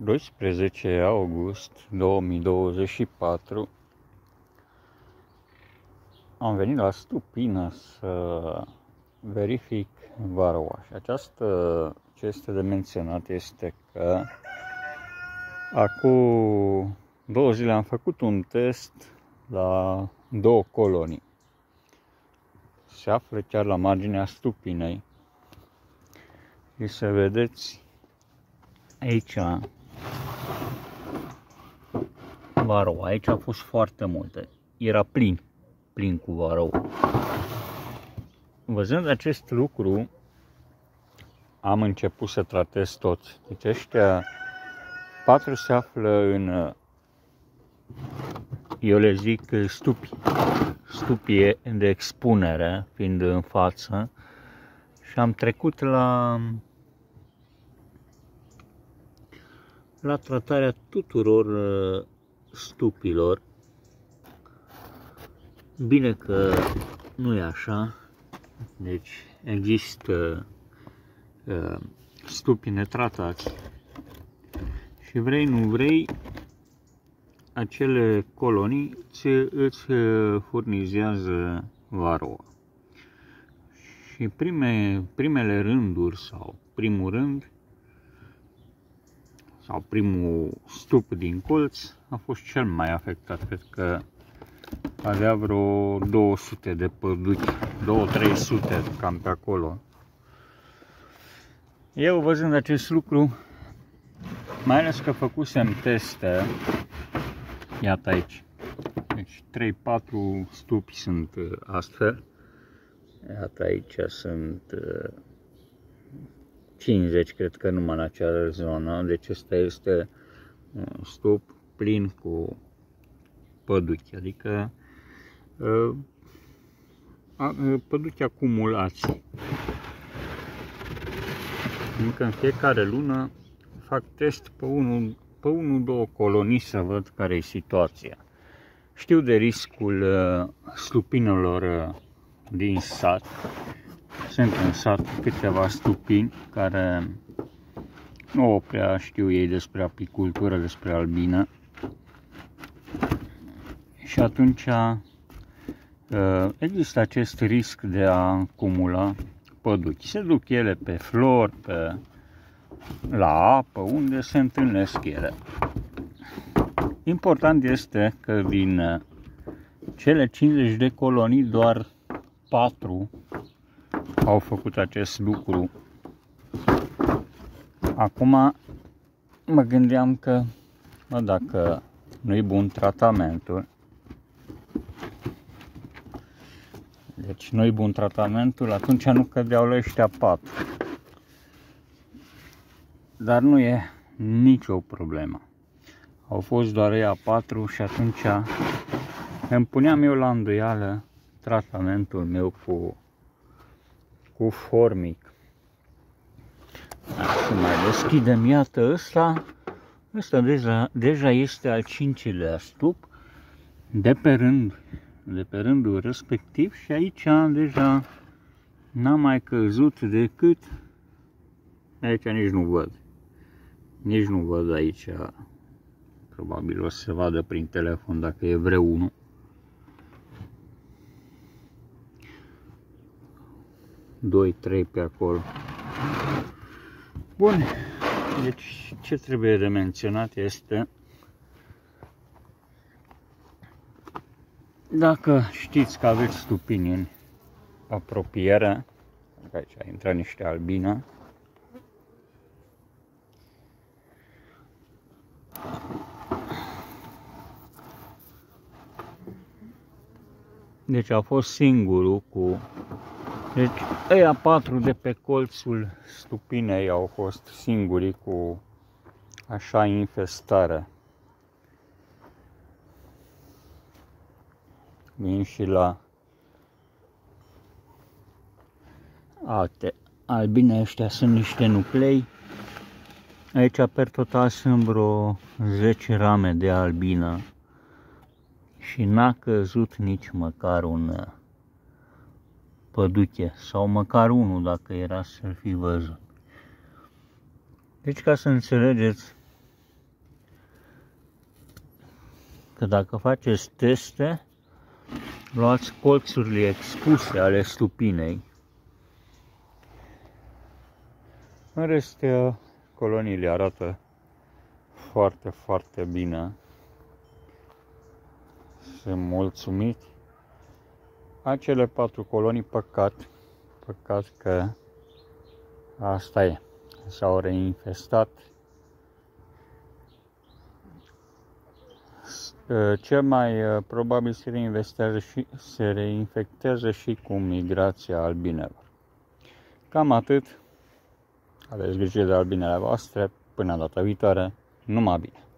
12 august 2024 am venit la Stupină să verific varoa și ce este de menționat este că acum 2 zile am făcut un test la 2 colonii. Se află chiar la marginea Stupinei și să vedeți aici varou. Aici a fost foarte multe. Era plin cu varou. Văzând acest lucru, am început să tratez toți. Deci ăștia 4 se află în, eu le zic, stupie de expunere, fiind în față. Și am trecut la tratarea tuturor stupilor. Bine că nu e așa. Deci există stupi netratați și vrei nu vrei, acele colonii îți furnizează varoa. Și primele rânduri sau primul rând sau primul stup din colț a fost cel mai afectat. Cred că avea vreo 200 de păduchi, 200-300 cam pe acolo. Eu, văzând acest lucru, mai ales că făcusem teste, iată aici, deci 3-4 stupi sunt astfel, iată aici sunt 50, cred că numai în acea zonă, deci ăsta este un stup plin cu păduchi, adică păduchi acumulați. Încă în fiecare lună fac test pe 1-2 colonii să văd care e situația. Știu de riscul stupinelor din sat. Sunt în sat câteva stupini care nu prea știu ei despre apicultură, despre albină. Și atunci există acest risc de a acumula păduchi. Se duc ele pe flori, la apă, unde se întâlnesc ele. Important este că din cele 50 de colonii, doar 4 au făcut acest lucru. Acum mă gândeam că, dacă nu-i bun tratamentul, deci nu-i bun tratamentul, atunci nu cădeau la ăștia 4. Dar nu e nicio problemă. Au fost doar ăia 4 și atunci îmi puneam eu la îndoială tratamentul meu cu formic. Să mai deschidem, iată ăsta deja este al 5-lea stup de pe rândul respectiv și aici deja n-a mai căzut decât, aici nici nu văd aici, probabil o să se vadă prin telefon dacă e vreunul. Doi, 3 pe acolo. Bun, deci ce trebuie de menționat este, dacă știți că aveți stupini în apropiere, aici a intrat niște albină, deci a fost singurul deci ăia 4 de pe colțul stupinei au fost singurii cu așa infestare. Vin și la alte albine, ăștia sunt niște nuclei. Aici per total sunt vreo 10 rame de albină și n-a căzut nici măcar un păduche sau măcar unul, dacă era să-l fi văzut. Deci, ca să înțelegeți, că dacă faceți teste, luați colțurile expuse ale stupinei. În rest, coloniile arată foarte, foarte bine. Sunt mulțumit. Acele 4 colonii, păcat că asta e. S-au reinfestat. Cel mai probabil se reinfectează și cu migrația albinelor. Cam atât. Aveți grijă de albinele voastre. Până data viitoare, numai bine!